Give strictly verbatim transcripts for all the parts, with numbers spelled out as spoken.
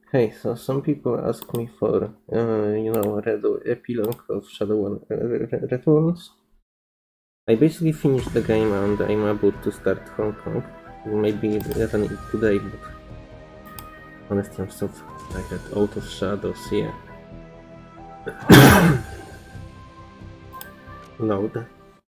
Hey, so some people ask me for, uh, you know, red epilogue of Shadow Returns. I basically finished the game and I'm about to start Hong Kong. Maybe even today, but honestly, I'm so tired. Out of Shadows, yeah. Load.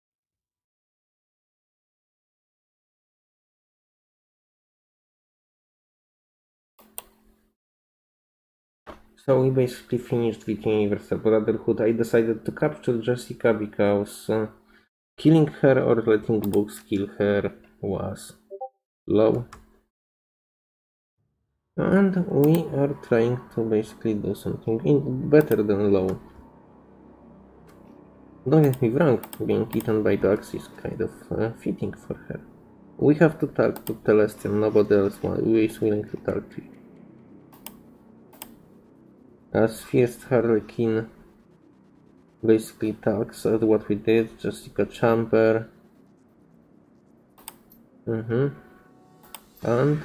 So we basically finished with Universal Brotherhood. I decided to capture Jessica because uh, killing her or letting Books kill her was low. And we are trying to basically do something in better than low. Don't get me wrong, being eaten by dogs is kind of uh, fitting for her. We have to talk to Celestian, nobody else is willing to talk to you. As first Harlequin basically talks at what we did, Jessica Chamber. Mm-hmm. And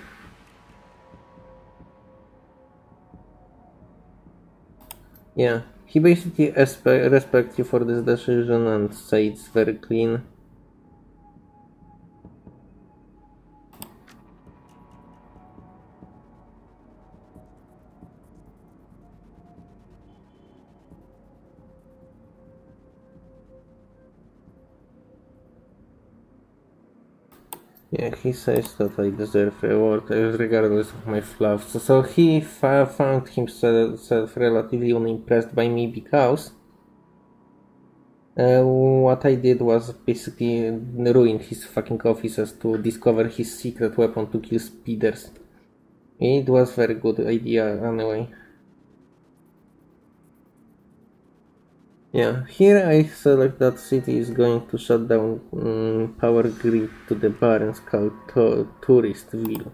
yeah, he basically respects you for this decision and say it's very clean. Yeah, he says that I deserve reward regardless of my flaws. So, so he found himself relatively unimpressed by me because uh, what I did was basically ruin his fucking offices to discover his secret weapon to kill speeders. It was very good idea anyway. Yeah, here I select that city is going to shut down um, power grid to the Barents called to Touristville.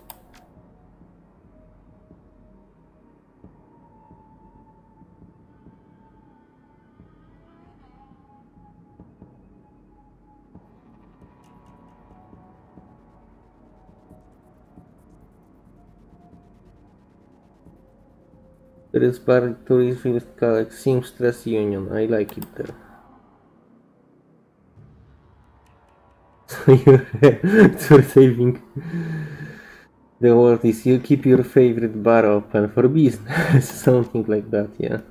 There is bar Touristville called Seamstress Union. I like it there. So you're saving. The word is you keep your favorite bar open for business. Something like that, yeah.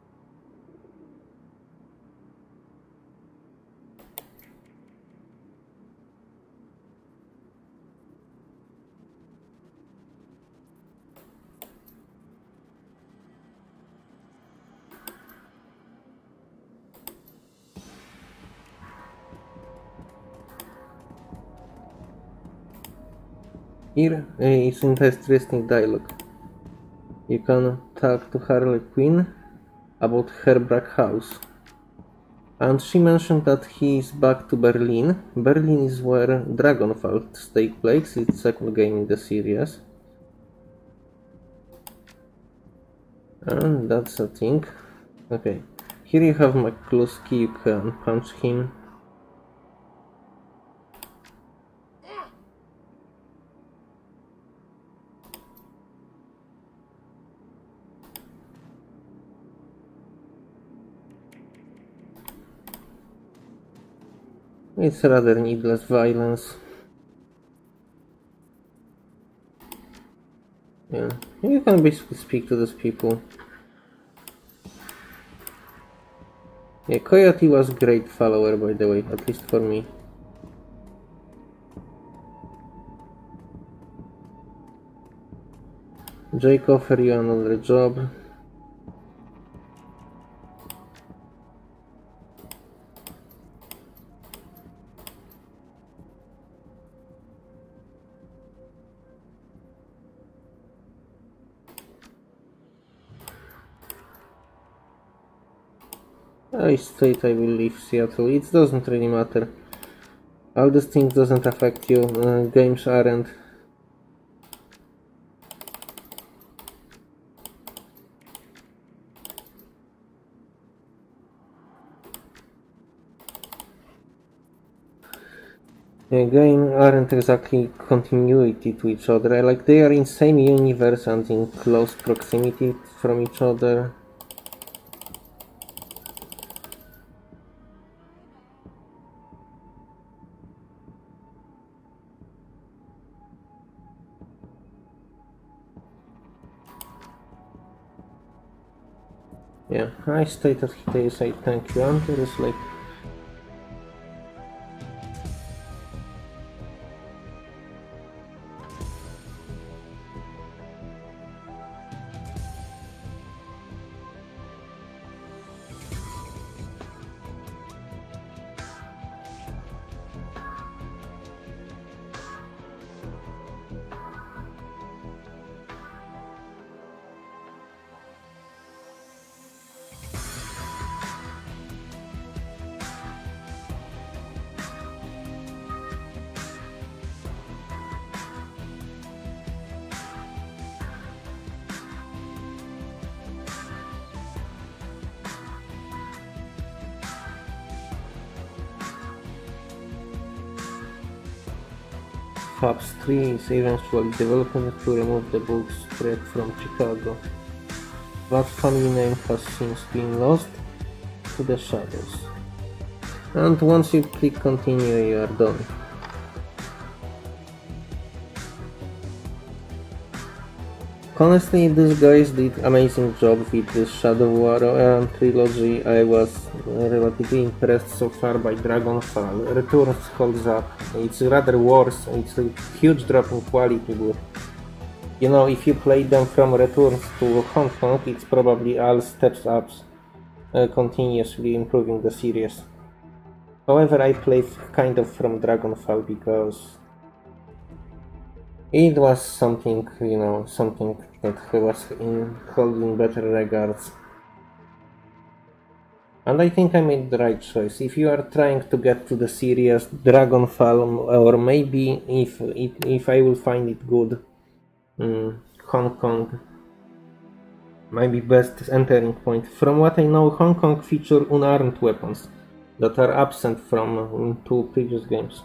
Here is interesting dialogue. You can talk to Harley Quinn about her Brack house. And she mentioned that he is back to Berlin. Berlin is where Dragonfall takes place, its second game in the series. And that's a thing. Okay. Here you have McCluskey, you can punch him. It's rather needless violence. Yeah, you can basically speak to those people. Yeah, Coyote was a great follower, by the way, at least for me. Jake offered you another job. I state I will leave Seattle. It doesn't really matter. All these things doesn't affect you. Uh, games aren't. uh, game aren't exactly continuity to each other. Like they are in same universe and in close proximity from each other. Yeah, I stated they say thank you, and there is like Fabs three is eventually developed to remove the book's threat from Chicago. That family name has since been lost to the shadows. And once you click continue, you are done. Honestly, these guys did amazing job with the Shadow War uh, trilogy. I was relatively impressed so far by Dragonfall. Returns holds up. It's rather worse. It's a huge drop in quality, but you know, if you play them from Returns to Hong Kong, it's probably all steps up, uh, continuously improving the series. However, I played kind of from Dragonfall because it was something, you know, something that was in, held in better regards. And I think I made the right choice. If you are trying to get to the series, Dragonfall, or maybe if if, if I will find it good, um, Hong Kong might be best entering point. From what I know, Hong Kong feature unarmed weapons that are absent from um, two previous games.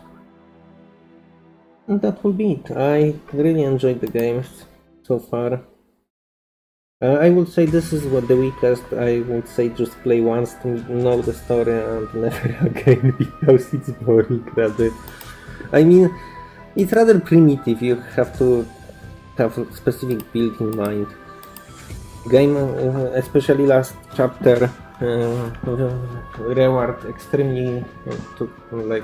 And that will be it. I really enjoyed the games so far. Uh, I would say this is what the weakest. I would say just play once to know the story and never again because it's boring rather. I mean, it's rather primitive. You have to have a specific build in mind. Game, uh, especially last chapter, uh, reward extremely uh, to like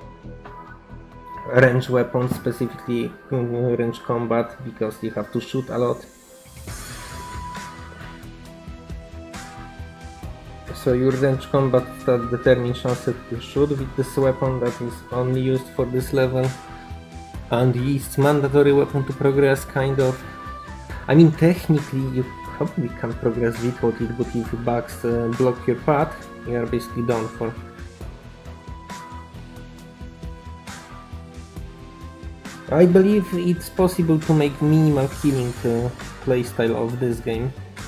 range weapons, specifically uh, range combat, because you have to shoot a lot. So your range combat that determines chances to shoot with this weapon that is only used for this level, and it's mandatory weapon to progress, kind of. I mean, technically you probably can progress without it, but if bugs uh, block your path, you are basically done for. I believe it's possible to make minimal killing uh, playstyle of this game.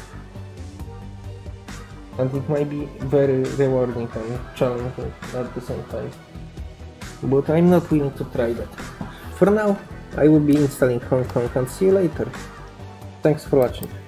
And it might be very rewarding and challenging at the same time. But I'm not willing to try that. For now, I will be installing Hong Kong and see you later. Thanks for watching.